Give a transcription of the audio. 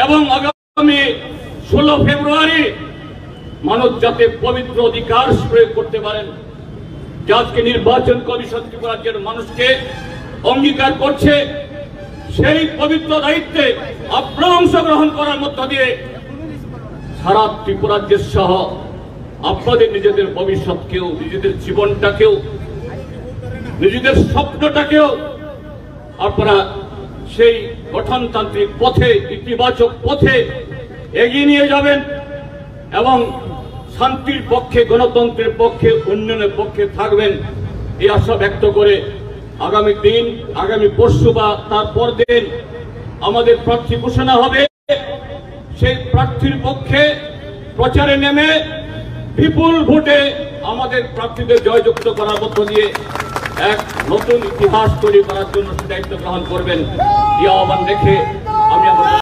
এবং আগামী 16 ফেব্রুয়ারি মানুষ যাতে পবিত্র অধিকার প্রয়োগ করতে পারেন, আজকে নির্বাচন কমিশন ত্রিপুরাজ্যের মানুষকে অঙ্গীকার করছে সেই পবিত্র দায়িত্বে আপনারা অংশগ্রহণ করার মধ্য দিয়ে সারা ত্রিপুরাজ্যের সহ আপনাদের নিজেদের ভবিষ্যৎকেও, নিজেদের জীবনটাকেও, নিজেদের স্বপ্নটাকেও আপনারা সেই গঠনতান্ত্রিক পথে, ইতিবাচক পথে এগিয়ে নিয়ে যাবেন এবং শান্তির পক্ষে, গণতন্ত্রের পক্ষে, উন্নয়নের পক্ষে থাকবেন এই আশা ব্যক্ত করে আগামী দিন, আগামী পরশু বা তারপর দিন আমাদের প্রার্থী ঘোষণা হবে। সেই প্রার্থীর পক্ষে প্রচারে নেমে বিপুল ভোটে আমাদের প্রার্থীদের জয়যুক্ত করার মধ্য দিয়ে এক নতুন ইতিহাস তৈরি করার জন্য দায়িত্ব গ্রহণ করবেন এই আহ্বান রেখে আমি